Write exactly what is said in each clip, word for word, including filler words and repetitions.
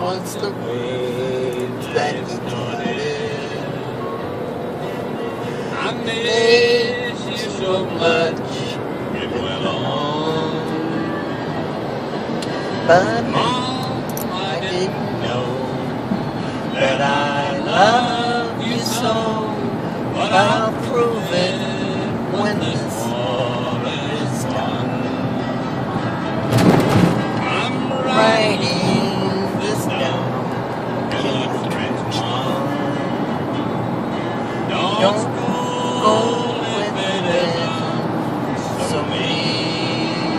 was the words that he started. I miss you so much, it went on. But Mom, I didn't know that I love you so. But I'll prove it when this war is done. I'm writing this down in French. Don't go with it so mean.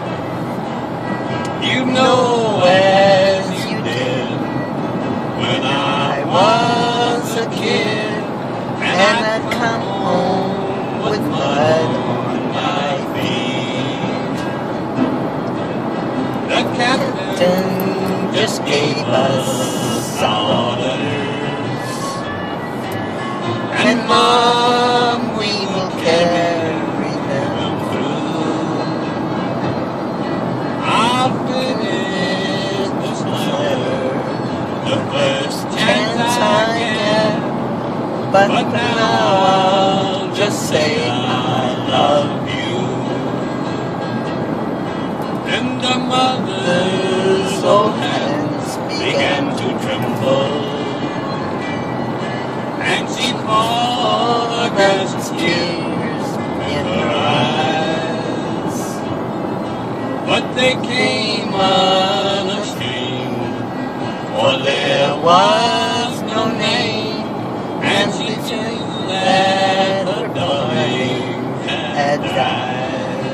You know as you did when I was a kid. And I'd come home with mud on my feet. The captain just gave us orders. And Mom, we will carry them through. I'll finish this letter the first chance I get. But, but now I'll just say I love you. And the mother's old hands began to tremble, and she forgot tears in her eyes. But they came unashamed, for there was no name. And she knew that her darling had died.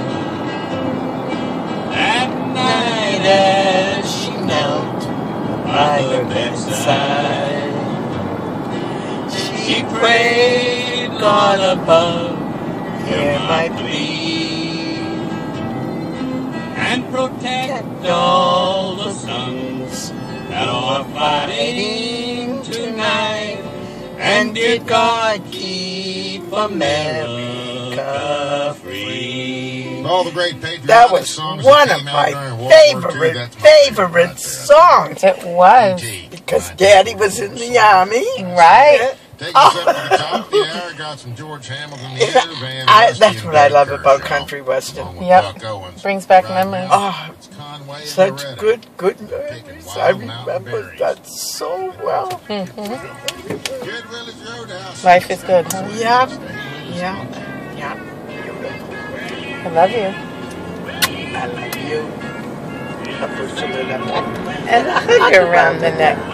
That night as she knelt by her bedside, she prayed God above, hear my plea, and protect all the sons that are fighting tonight. And did God keep America free? All the great patriotic that was songs one that of came my out during World favorite, War Two. favorite Right songs. It was. Because Daddy was in the Army. Right. Take us up to the top of the hour. Got some George Hamilton here. Van I, Helsing that's and what I Doug love Kershaw, about country western. along with Yep. Buck Owens. Brings back Right memories. now, Oh, it's Conway and such Loretta. good, good memories. Picking I wild mountain remember berries. that so well. Mm-hmm. Good Village Roadhouse. Life is good, huh? Yeah, yeah, yeah. I love you. I love you. I put you in that. And a hug around the neck.